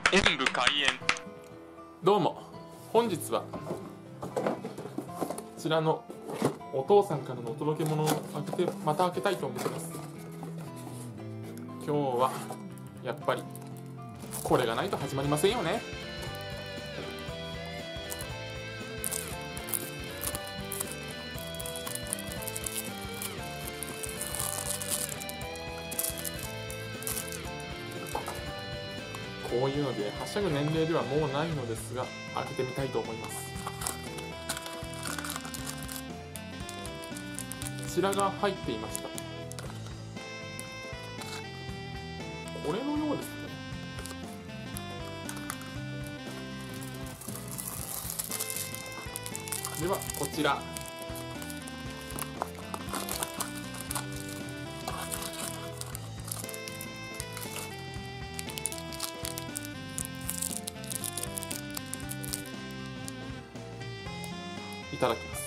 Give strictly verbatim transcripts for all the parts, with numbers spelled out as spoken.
演武開演。 どうも、本日はこちらのお父さんからのお届け物を開けてまた開けたいと思います。今日はやっぱりこれがないと始まりませんよね。こういうのではしゃぐ年齢ではもうないのですが、開けてみたいと思います。こちらが入っていました。これのようですね。ではこちらいただきます。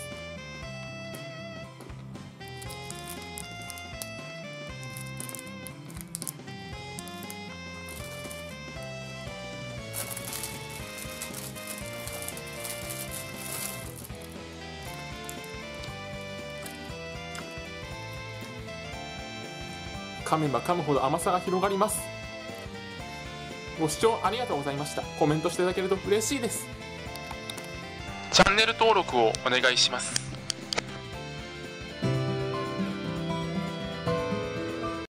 噛めば噛むほど甘さが広がります。ご視聴ありがとうございました。コメントしていただけると嬉しいです。 チャンネル登録をお願いします。